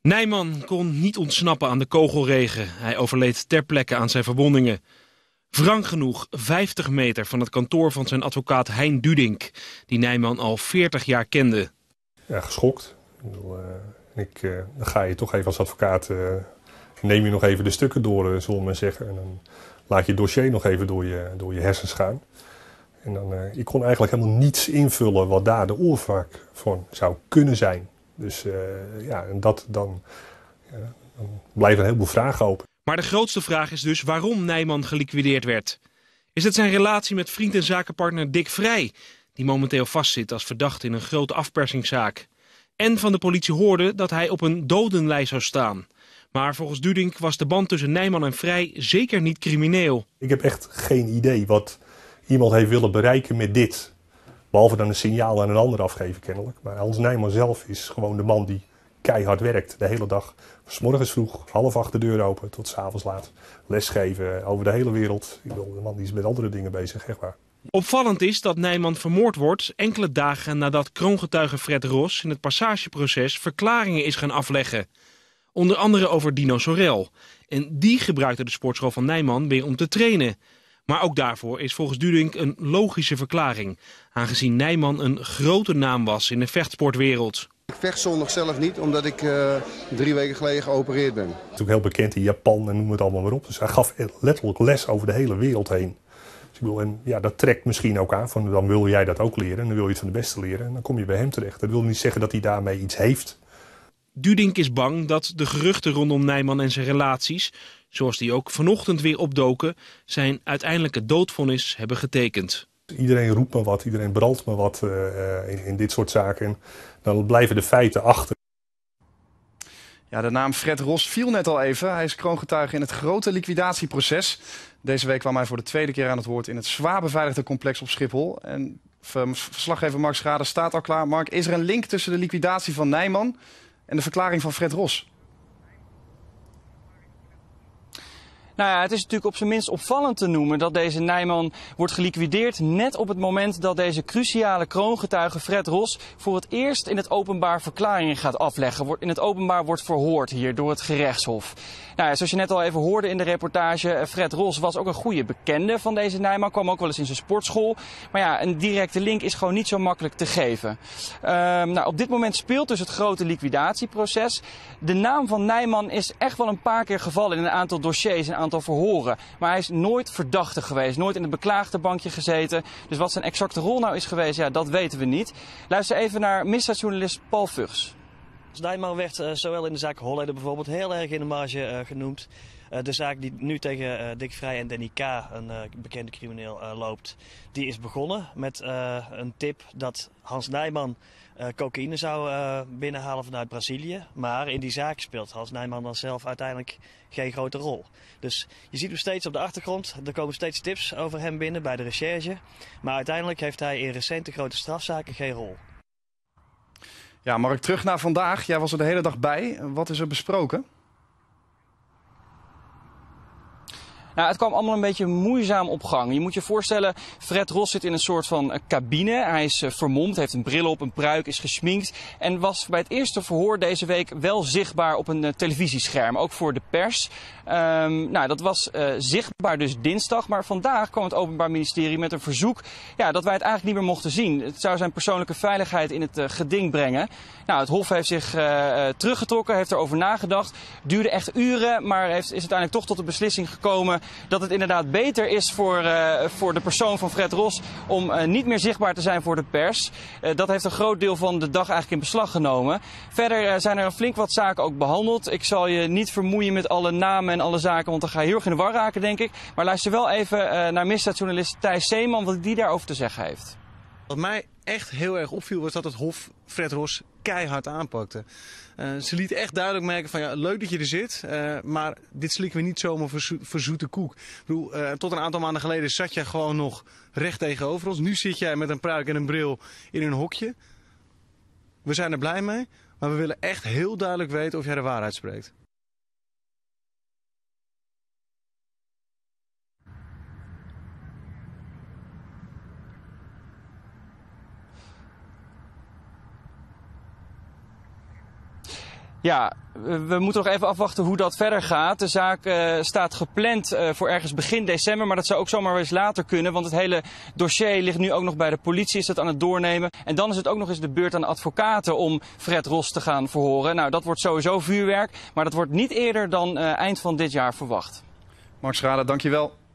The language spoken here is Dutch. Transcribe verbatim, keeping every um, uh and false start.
Nijman kon niet ontsnappen aan de kogelregen. Hij overleed ter plekke aan zijn verwondingen. Wrang genoeg vijftig meter van het kantoor van zijn advocaat Hein Dudink, die Nijman al veertig jaar kende. Ja, geschokt. Ik bedoel, uh, ik, uh, dan ga je toch even als advocaat, uh, neem je nog even de stukken door, uh, zullen we maar zeggen. En dan laat je het dossier nog even door je, door je hersens gaan. En dan, uh, ik kon eigenlijk helemaal niets invullen wat daar de oorzaak van zou kunnen zijn. Dus uh, ja, en dat dan, uh, dan blijven een heleboel vragen open. Maar de grootste vraag is dus waarom Nijman geliquideerd werd. Is het zijn relatie met vriend en zakenpartner Dick Vrij, die momenteel vastzit als verdachte in een grote afpersingszaak. En van de politie hoorde dat hij op een dodenlijst zou staan. Maar volgens Dudink was de band tussen Nijman en Vrij zeker niet crimineel. Ik heb echt geen idee wat iemand heeft willen bereiken met dit. Behalve dan een signaal aan een ander afgeven kennelijk. Maar Hans Nijman zelf is gewoon de man die keihard werkt. De hele dag, 's morgens vroeg, half acht de deur open tot 's avonds laat. Lesgeven over de hele wereld. Ik bedoel, de man die is met andere dingen bezig, echt waar. Opvallend is dat Nijman vermoord wordt enkele dagen nadat kroongetuige Fred Ros in het passageproces verklaringen is gaan afleggen. Onder andere over Dino Sorel. En die gebruikte de sportschool van Nijman weer om te trainen. Maar ook daarvoor is volgens Dudink een logische verklaring, aangezien Nijman een grote naam was in de vechtsportwereld. Ik vecht zondag zelf niet, omdat ik uh, drie weken geleden geopereerd ben. Natuurlijk heel bekend in Japan en noem het allemaal maar op. Dus hij gaf letterlijk les over de hele wereld heen. Dus ik bedoel, en ja, dat trekt misschien ook aan, van dan wil jij dat ook leren en dan wil je het van de beste leren. En dan kom je bij hem terecht. Dat wil niet zeggen dat hij daarmee iets heeft. Dudink is bang dat de geruchten rondom Nijman en zijn relaties, zoals die ook vanochtend weer opdoken, zijn uiteindelijke doodvonnis hebben getekend. Iedereen roept me wat, iedereen bralt me wat uh, in, in dit soort zaken. En dan blijven de feiten achter. Ja, de naam Fred Ros viel net al even. Hij is kroongetuige in het grote liquidatieproces. Deze week kwam hij voor de tweede keer aan het woord in het zwaar beveiligde complex op Schiphol. En verslaggever Mark Schade staat al klaar. Mark, is er een link tussen de liquidatie van Nijman en de verklaring van Fred Ros? Nou ja, het is natuurlijk op zijn minst opvallend te noemen dat deze Nijman wordt geliquideerd net op het moment dat deze cruciale kroongetuige Fred Ros voor het eerst in het openbaar verklaringen gaat afleggen. Wordt in het openbaar wordt verhoord hier door het gerechtshof. Nou ja, zoals je net al even hoorde in de reportage, Fred Ros was ook een goede bekende van deze Nijman, kwam ook wel eens in zijn sportschool. Maar ja, een directe link is gewoon niet zo makkelijk te geven. Uh, nou, op dit moment speelt dus het grote liquidatieproces. De naam van Nijman is echt wel een paar keer gevallen in een aantal dossiers, een aantal verhoren. Maar hij is nooit verdachte geweest, nooit in het beklaagde bankje gezeten. Dus wat zijn exacte rol nou is geweest, ja, dat weten we niet. Luister even naar misdaadjournalist Paul Vugs. Nijman werd uh, zowel in de zaak Holleder bijvoorbeeld heel erg in de marge uh, genoemd. Uh, de zaak die nu tegen uh, Dick Vrij en Danny K., een uh, bekende crimineel, uh, loopt, die is begonnen met uh, een tip dat Hans Nijman uh, cocaïne zou uh, binnenhalen vanuit Brazilië. Maar in die zaak speelt Hans Nijman dan zelf uiteindelijk geen grote rol. Dus je ziet hem steeds op de achtergrond, er komen steeds tips over hem binnen bij de recherche. Maar uiteindelijk heeft hij in recente grote strafzaken geen rol. Ja, Mark, terug naar vandaag. Jij was er de hele dag bij. Wat is er besproken? Nou, het kwam allemaal een beetje moeizaam op gang. Je moet je voorstellen, Fred Ros zit in een soort van cabine. Hij is uh, vermomd, heeft een bril op, een pruik, is gesminkt. En was bij het eerste verhoor deze week wel zichtbaar op een uh, televisiescherm. Ook voor de pers. Um, nou, dat was uh, zichtbaar dus dinsdag. Maar vandaag kwam het Openbaar Ministerie met een verzoek ja, dat wij het eigenlijk niet meer mochten zien. Het zou zijn persoonlijke veiligheid in het uh, geding brengen. Nou, het Hof heeft zich uh, uh, teruggetrokken, heeft erover nagedacht. Duurde echt uren, maar heeft, is uiteindelijk toch tot de beslissing gekomen dat het inderdaad beter is voor, uh, voor de persoon van Fred Ros om uh, niet meer zichtbaar te zijn voor de pers. Uh, dat heeft een groot deel van de dag eigenlijk in beslag genomen. Verder uh, zijn er flink wat zaken ook behandeld. Ik zal je niet vermoeien met alle namen en alle zaken, want dan ga je heel erg in de war raken, denk ik. Maar luister wel even uh, naar misdaadjournalist Thijs Zeeman, wat die daarover te zeggen heeft. Wat mij echt heel erg opviel was dat het Hof Fred Ros keihard aanpakte. Uh, ze lieten echt duidelijk merken van ja, leuk dat je er zit, uh, maar dit slikken we niet zomaar voor, zo voor zoete koek. Ik bedoel, uh, tot een aantal maanden geleden zat jij gewoon nog recht tegenover ons. Nu zit jij met een pruik en een bril in een hokje. We zijn er blij mee, maar we willen echt heel duidelijk weten of jij de waarheid spreekt. Ja, we moeten nog even afwachten hoe dat verder gaat. De zaak uh, staat gepland uh, voor ergens begin december, maar dat zou ook zomaar wel eens later kunnen. Want het hele dossier ligt nu ook nog bij de politie, is dat aan het doornemen. En dan is het ook nog eens de beurt aan de advocaten om Fred Ros te gaan verhoren. Nou, dat wordt sowieso vuurwerk, maar dat wordt niet eerder dan uh, eind van dit jaar verwacht. Mark Schrade, dankjewel.